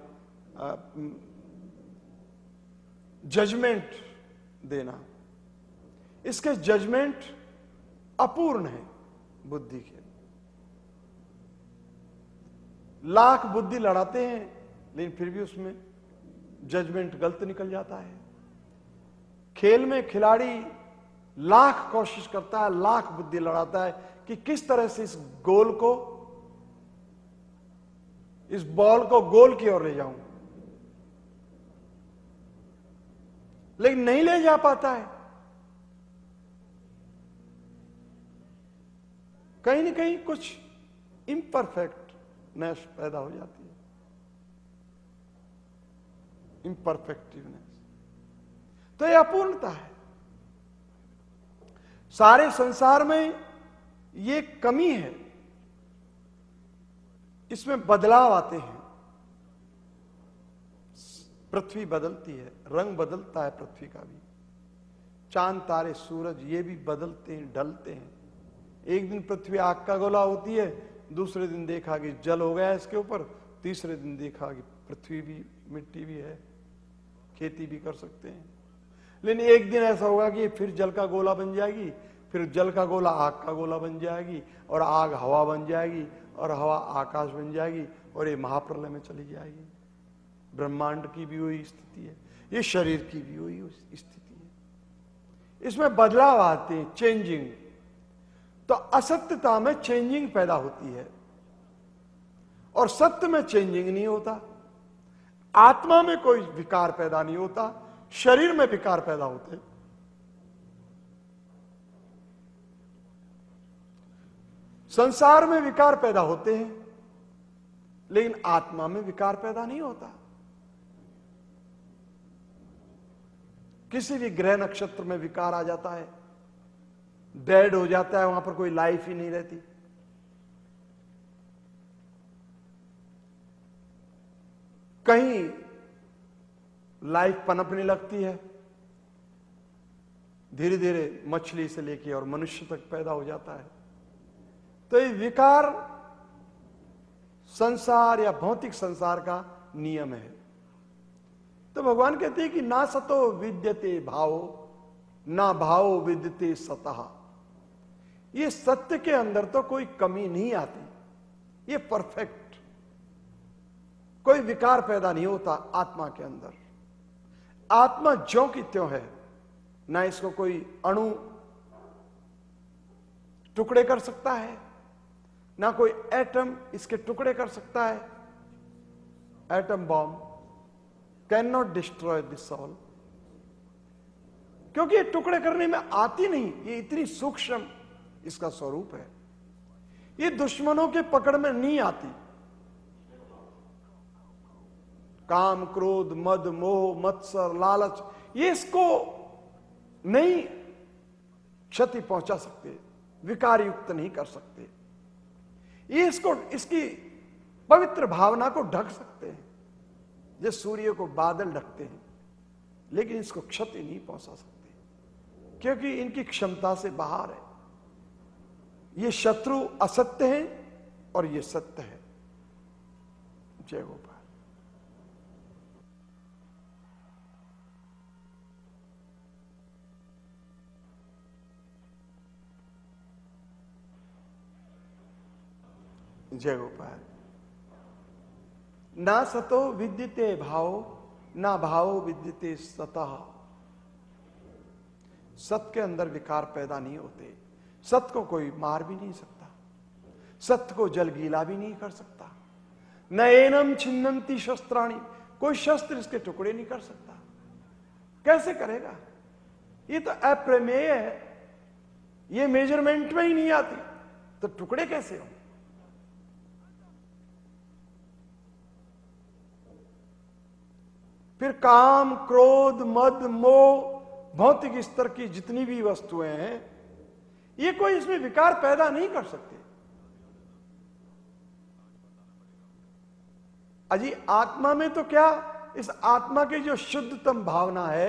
जजमेंट देना। इसके जजमेंट अपूर्ण है बुद्धि के। लाख बुद्धि लड़ाते हैं लेकिन फिर भी उसमें जजमेंट गलत निकल जाता है। खेल में खिलाड़ी लाख कोशिश करता है, लाख बुद्धि लड़ाता है कि किस तरह से इस गोल को, इस बॉल को गोल की ओर ले जाऊं, लेकिन नहीं ले जा पाता है। कहीं ना कहीं कुछ इम्परफेक्टनेस पैदा हो जाती है, इम्परफेक्टिवनेस। तो यह अपूर्णता है। सारे संसार में ये कमी है, इसमें बदलाव आते हैं। पृथ्वी बदलती है, रंग बदलता है पृथ्वी का भी। चांद तारे सूरज ये भी बदलते हैं, ढलते हैं। एक दिन पृथ्वी आग का गोला होती है, दूसरे दिन देखा कि जल हो गया इसके ऊपर, तीसरे दिन देखा कि पृथ्वी भी, मिट्टी भी है, खेती भी कर सकते हैं। लेकिन एक दिन ऐसा होगा कि फिर जल का गोला बन जाएगी, फिर जल का गोला आग का गोला बन जाएगी, और आग हवा बन जाएगी, और हवा आकाश बन जाएगी, और ये महाप्रलय में चली जाएगी। ब्रह्मांड की भी वही स्थिति है, ये शरीर की भी वही स्थिति है। इसमें बदलाव आते हैं, चेंजिंग। तो असत्यता में चेंजिंग पैदा होती है और सत्य में चेंजिंग नहीं होता। आत्मा में कोई विकार पैदा नहीं होता, शरीर में विकार पैदा होते हैं। संसार में विकार पैदा होते हैं, लेकिन आत्मा में विकार पैदा नहीं होता। किसी भी ग्रह नक्षत्र में विकार आ जाता है, डेड हो जाता है, वहां पर कोई लाइफ ही नहीं रहती। कहीं लाइफ पनपने लगती है, धीरे धीरे मछली से लेके और मनुष्य तक पैदा हो जाता है। तो ये विकार संसार या भौतिक संसार का नियम है। तो भगवान कहते हैं कि ना सतो विद्यते भावो, ना भावो विद्यते सतः। ये सत्य के अंदर तो कोई कमी नहीं आती, ये परफेक्ट, कोई विकार पैदा नहीं होता आत्मा के अंदर। आत्मा ज्यों की त्यों है, ना इसको कोई अणु टुकड़े कर सकता है, ना कोई एटम इसके टुकड़े कर सकता है। Atom bomb can not destroy this soul, क्योंकि ये टुकड़े करने में आती नहीं, ये इतनी सूक्ष्म इसका स्वरूप है। ये दुश्मनों के पकड़ में नहीं आती। काम, क्रोध, मद, मोह, मत्सर, लालच, ये इसको नहीं क्षति पहुंचा सकते, विकार युक्त नहीं कर सकते। ये इसको, इसकी पवित्र भावना को ढक सकते हैं, जैसे सूर्य को बादल ढकते हैं, लेकिन इसको क्षति नहीं पहुंचा सकते, क्योंकि इनकी क्षमता से बाहर है। ये शत्रु असत्य है और ये सत्य है। जय गोपाल। जय गोपाल। ना सतो विद्यते भाव, ना भावो विद्यते सतः। सत्य के अंदर विकार पैदा नहीं होते। सत्य को कोई मार भी नहीं सकता, सत्य को जल गीला भी नहीं कर सकता। न एनम छिन्नन्ति शस्त्राणि, कोई शस्त्र इसके टुकड़े नहीं कर सकता। कैसे करेगा? ये तो अप्रमेय है, ये मेजरमेंट में ही नहीं आती, तो टुकड़े कैसे हो? फिर काम, क्रोध, मद, मोह, भौतिक स्तर की जितनी भी वस्तुएं हैं, ये कोई इसमें विकार पैदा नहीं कर सकते। अजी आत्मा में तो क्या, इस आत्मा की जो शुद्धतम भावना है,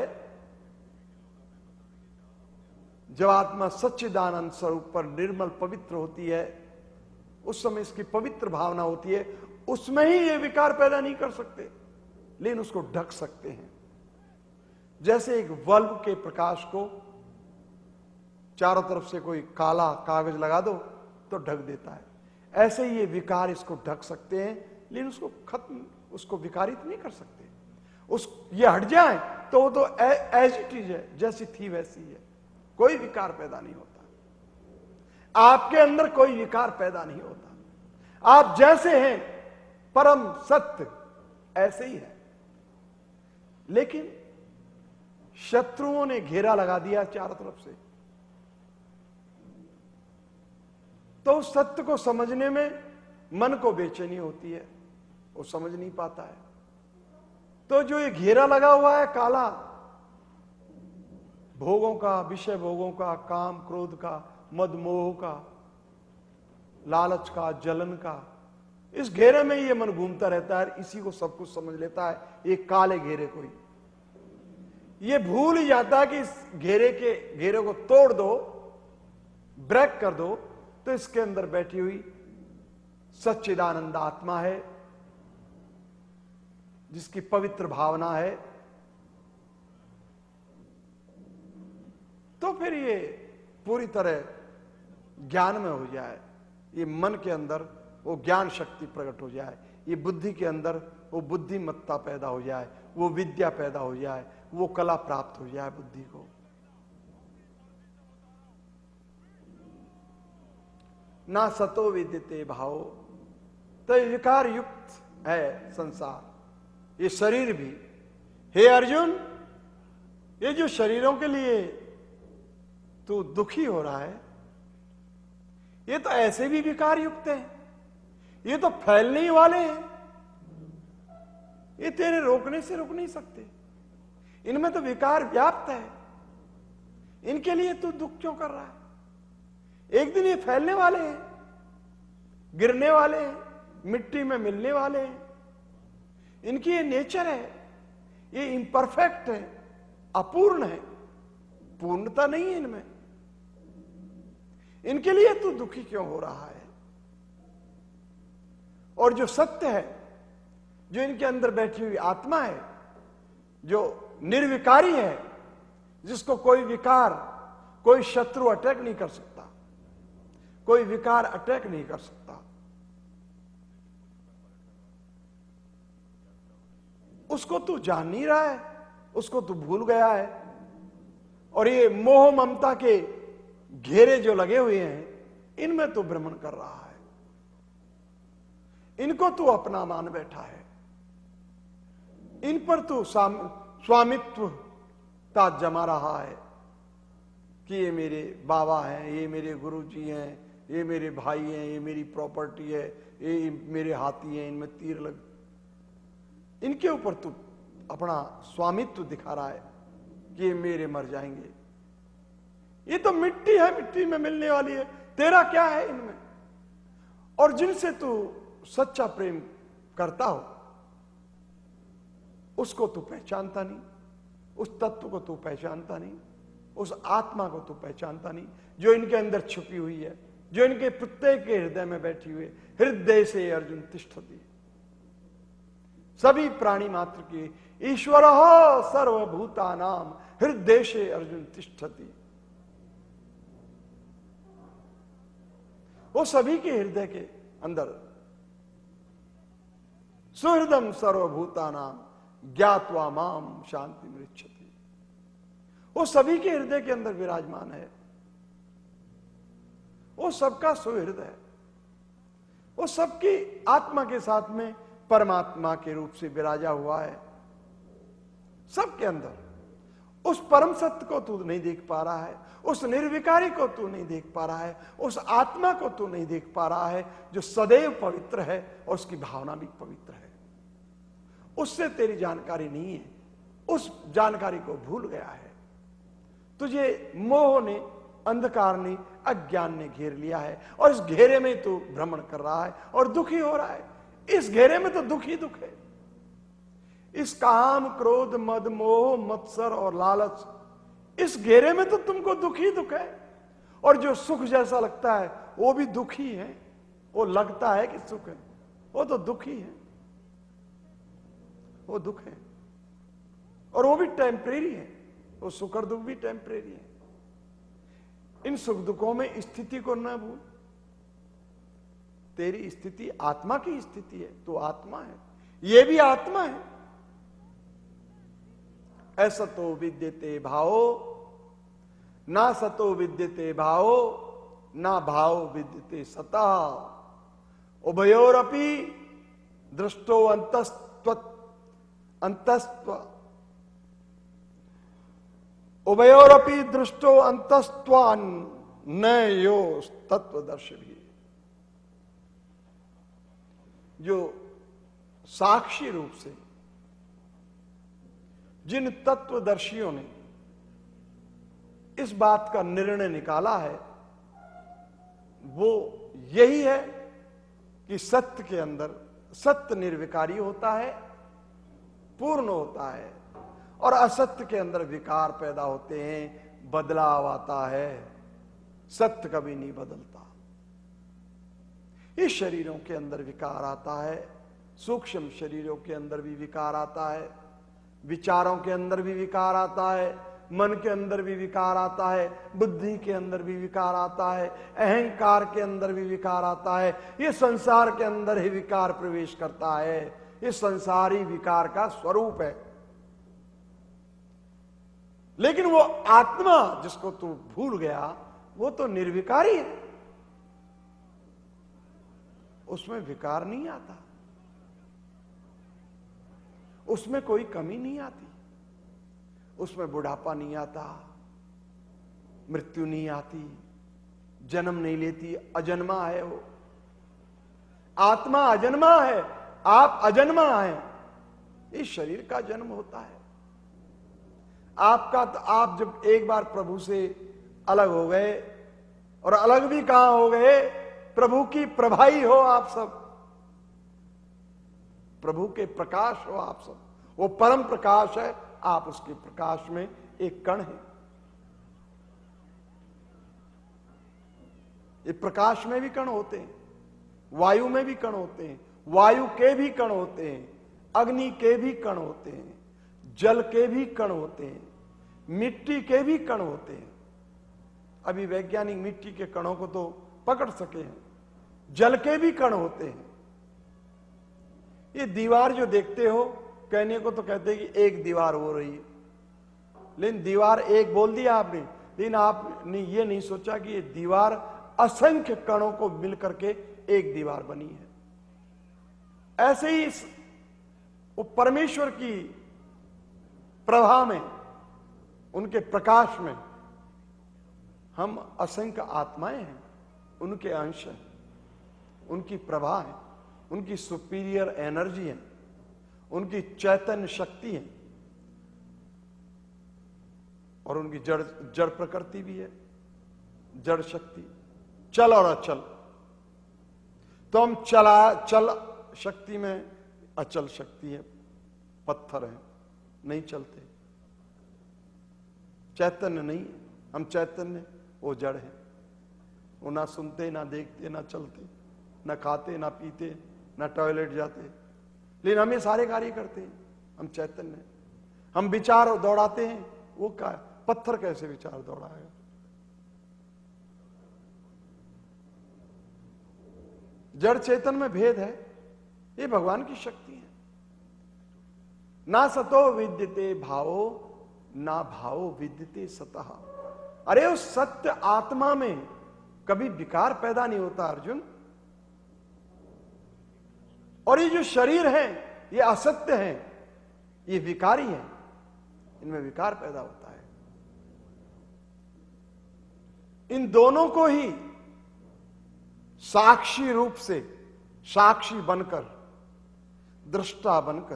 जब आत्मा सच्चिदानंद स्वरूप पर निर्मल पवित्र होती है, उस समय इसकी पवित्र भावना होती है, उसमें ही ये विकार पैदा नहीं कर सकते, लेकिन उसको ढक सकते हैं। जैसे एक बल्ब के प्रकाश को चारों तरफ से कोई काला कागज लगा दो तो ढक देता है, ऐसे ही ये विकार इसको ढक सकते हैं, लेकिन उसको खत्म, उसको विकारित नहीं कर सकते। उस ये हट जाए तो वो तो एज इट इज है, जैसी थी वैसी है, कोई विकार पैदा नहीं होता। आपके अंदर कोई विकार पैदा नहीं होता। आप जैसे हैं परम सत्य ऐसे ही है, लेकिन शत्रुओं ने घेरा लगा दिया चारों तरफ से, तो उस सत्य को समझने में मन को बेचैनी होती है, वो समझ नहीं पाता है। तो जो ये घेरा लगा हुआ है काला, भोगों का, विषय भोगों का, काम क्रोध का, मद मोह का, लालच का, जलन का, इस घेरे में ये मन घूमता रहता है, इसी को सब कुछ समझ लेता है, ये काले घेरे को ही। ये भूल ही जाता है कि इस घेरे के घेरे को तोड़ दो, ब्रेक कर दो, तो इसके अंदर बैठी हुई सच्चिदानंद आत्मा है, जिसकी पवित्र भावना है। तो फिर ये पूरी तरह ज्ञान में हो जाए, ये मन के अंदर वो ज्ञान शक्ति प्रकट हो जाए, ये बुद्धि के अंदर वो बुद्धिमत्ता पैदा हो जाए, वो विद्या पैदा हो जाए, वो कला प्राप्त हो जाए बुद्धि को। ना सतो विद्यते भाव। तो विकार युक्त है संसार, ये शरीर भी। हे अर्जुन, ये जो शरीरों के लिए तू दुखी हो रहा है, ये तो ऐसे भी विकार युक्त हैं, ये तो फैलने ही वाले हैं, ये तेरे रोकने से रुक नहीं सकते, इनमें तो विकार व्याप्त है, इनके लिए तू दुख क्यों कर रहा है? एक दिन ये फैलने वाले हैं, गिरने वाले हैं, मिट्टी में मिलने वाले हैं, इनकी ये नेचर है, ये इम्परफेक्ट है, अपूर्ण है, पूर्णता नहीं है इनमें, इनके लिए तू दुखी क्यों हो रहा है? और जो सत्य है, जो इनके अंदर बैठी हुई आत्मा है, जो निर्विकारी है, जिसको कोई विकार, कोई शत्रु अटैक नहीं कर सकता, कोई विकार अटैक नहीं कर सकता, उसको तू जान नहीं रहा है, उसको तू भूल गया है। और ये मोह ममता के घेरे जो लगे हुए हैं, इनमें तू भ्रमण कर रहा है, इनको तू अपना मान बैठा है, इन पर तू स्वामित्व ता जमा रहा है कि ये मेरे बाबा हैं, ये मेरे गुरुजी हैं, ये मेरे भाई हैं, ये मेरी प्रॉपर्टी है, ये मेरे हाथी हैं, इनमें तीर लग, इनके ऊपर तू अपना स्वामित्व दिखा रहा है कि ये मेरे मर जाएंगे, ये तो मिट्टी है, मिट्टी में मिलने वाली है, तेरा क्या है इनमें? और जिनसे तू सच्चा प्रेम करता हो, उसको तू पहचानता नहीं, उस तत्व को तू पहचानता नहीं, उस आत्मा को तू पहचानता नहीं, जो इनके अंदर छुपी हुई है, जो इनके प्रत्येक के हृदय में बैठी हुई है। हृदय से अर्जुन तिष्ठति, सभी प्राणी मात्र की ईश्वर सर्वभूतानाम हृदय से अर्जुन तिष्ठति, वो सभी के हृदय के अंदर सुहृदम सर्वभूतानाम ज्ञात्वा माम शांति मृच्छति, वो सभी के हृदय के अंदर विराजमान है, वो सबका सुहृद है, वो सबकी आत्मा के साथ में परमात्मा के रूप से विराजा हुआ है, सबके अंदर। उस परम सत्य को तू नहीं देख पा रहा है, उस निर्विकारी को तू नहीं देख पा रहा है, उस आत्मा को तू नहीं देख पा रहा है जो सदैव पवित्र है और उसकी भावना भी पवित्र है, उससे तेरी जानकारी नहीं है, उस जानकारी को भूल गया है, तुझे मोह ने, अंधकार ने, अज्ञान ने घेर लिया है और इस घेरे में तू भ्रमण कर रहा है और दुखी हो रहा है। इस घेरे में तो दुख ही दुख है, इस काम क्रोध मद मोह मत्सर और लालच, इस घेरे में तो तुमको दुख ही दुख है। और जो सुख जैसा लगता है वो भी दुख ही है, वो लगता है कि सुख है, वो तो दुख ही है, वो दुख है, और वो भी टेम्परेरी है, वो सुख और दुख भी टेम्परेरी है। इन सुख दुखों में स्थिति को ना भूल, तेरी स्थिति आत्मा की स्थिति है, तो आत्मा है, ये भी आत्मा है। ऐसा तो विद्यते भावो ना सतो विद्यते भावो ना भाव विद्यते सता, उभयोरपि दृष्टो अंतस्त्व अंतस्त्व उभयोरपि दृष्टो अंतस्त्वान न यो तत्वदर्शी भी, जो साक्षी रूप से जिन तत्वदर्शियों ने इस बात का निर्णय निकाला है, वो यही है कि सत्य के अंदर सत्य निर्विकारी होता है, पूर्ण होता है, और असत्य के अंदर विकार पैदा होते हैं, बदलाव आता है, सत्य कभी नहीं बदलता। इस शरीरों के अंदर विकार आता है, सूक्ष्म शरीरों के अंदर भी विकार आता है, विचारों के अंदर भी विकार आता है, मन के अंदर भी विकार आता है, बुद्धि के अंदर भी विकार आता है, अहंकार के अंदर भी विकार आता है। ये संसार के अंदर ही विकार प्रवेश करता है, ये संसारी विकार का स्वरूप है। लेकिन वो आत्मा जिसको तू भूल गया, वो तो निर्विकारी है, उसमें विकार नहीं आता, उसमें कोई कमी नहीं आती, उसमें बुढ़ापा नहीं आता, मृत्यु नहीं आती, जन्म नहीं लेती, अजन्मा है वो। आत्मा अजन्मा है, आप अजन्मा हैं। इस शरीर का जन्म होता है आपका। तो आप जब एक बार प्रभु से अलग हो गए, और अलग भी कहां हो गए, प्रभु की प्रभाई हो आप सब, प्रभु के प्रकाश हो आप सब। वो परम प्रकाश है, आप उसके प्रकाश में एक कण है। ये प्रकाश में भी कण होते हैं, वायु में भी कण होते हैं, वायु के भी कण होते हैं, अग्नि के भी कण होते हैं, जल के भी कण होते हैं, मिट्टी के भी कण होते हैं। अभी वैज्ञानिक मिट्टी के कणों को तो पकड़ सके हैं, जल के भी कण होते हैं। ये दीवार जो देखते हो, कहने को तो कहते हैं कि एक दीवार हो रही है, लेकिन दीवार एक बोल दिया आपने, लेकिन आपने ये नहीं सोचा कि ये दीवार असंख्य कणों को मिलकर के एक दीवार बनी है। ऐसे ही इस वो परमेश्वर की प्रभा में, उनके प्रकाश में हम असंख्य आत्माएं हैं, उनके अंश हैं, उनकी प्रभा है, उनकी सुपीरियर एनर्जी है, उनकी चैतन्य शक्ति है, और उनकी जड़ जड़ प्रकृति भी है, जड़ शक्ति, चल और अचल। तो हम चला चल शक्ति में अचल शक्ति है, पत्थर है, नहीं चलते, चैतन्य नहीं है। हम चैतन्य, वो जड़ है, वो ना सुनते, ना देखते, ना चलते, ना खाते, ना पीते, ना टॉयलेट जाते, लेकिन हम ये सारे कार्य करते हैं। हम चैतन्य हैं। हम विचार दौड़ाते हैं, वो क्या, पत्थर कैसे विचार दौड़ाएगा। जड़ चेतन में भेद है, ये भगवान की शक्ति है। ना सतो विद्यते भावो, ना भावो विद्यते सतः। अरे उस सत्य आत्मा में कभी विकार पैदा नहीं होता अर्जुन। और ये जो शरीर है, ये असत्य है, ये विकारी है, इनमें विकार पैदा होता है। इन दोनों को ही साक्षी रूप से, साक्षी बनकर, दृष्टा बनकर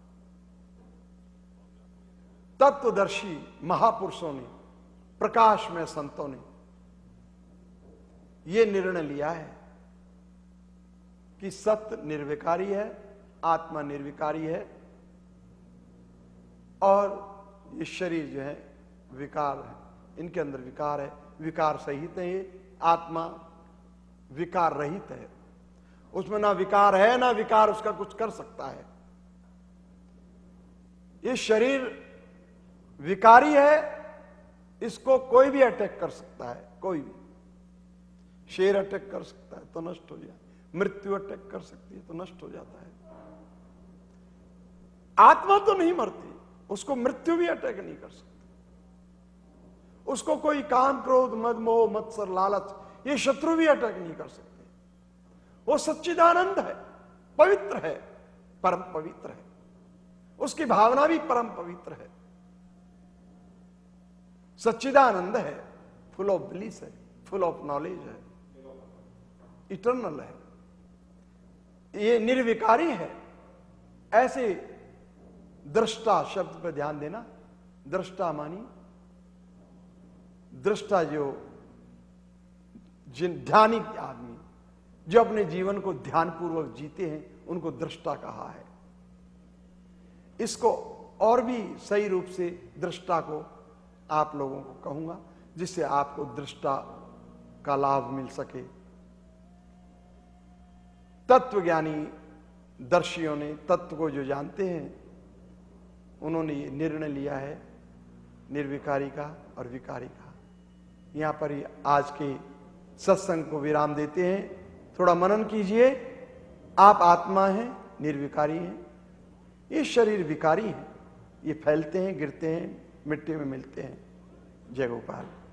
तत्वदर्शी महापुरुषों ने, प्रकाश में संतों ने यह निर्णय लिया है कि सत्य निर्विकारी है, आत्मा निर्विकारी है, और ये शरीर जो है विकार है, इनके अंदर विकार है, विकार सहित है। ये आत्मा विकार रहित है, उसमें ना विकार है ना विकार उसका कुछ कर सकता है। ये शरीर विकारी है, इसको कोई भी अटैक कर सकता है, कोई भी। शेर अटैक कर सकता है तो नष्ट हो जाए, मृत्यु अटैक कर सकती है तो नष्ट हो जाता है। आत्मा तो नहीं मरती, उसको मृत्यु भी अटैक नहीं कर सकती। उसको कोई काम, क्रोध, मद, मोह, मत्सर, लालच, ये शत्रु भी अटैक नहीं कर सकते। वो सच्चिदानंद है, पवित्र है, परम पवित्र है, उसकी भावना भी परम पवित्र है, सच्चिदानंद है, फुल ऑफ ब्लिस है, फुल ऑफ नॉलेज है, इटर्नल है, ये निर्विकारी है। ऐसे दृष्टा शब्द पर ध्यान देना। दृष्टा मानी, दृष्टा जो जिन ध्यानी आदमी जो अपने जीवन को ध्यानपूर्वक जीते हैं, उनको दृष्टा कहा है। इसको और भी सही रूप से दृष्टा को आप लोगों को कहूंगा, जिससे आपको दृष्टा का लाभ मिल सके। तत्वज्ञानी दर्शियों ने, तत्व को जो जानते हैं, उन्होंने ये निर्णय लिया है निर्विकारी का और विकारी का। यहां पर ही आज के सत्संग को विराम देते हैं। थोड़ा मनन कीजिए। आप आत्मा हैं, निर्विकारी हैं, ये शरीर विकारी है, ये फैलते हैं, गिरते हैं, मिट्टी में मिलते हैं। जय गोपाल।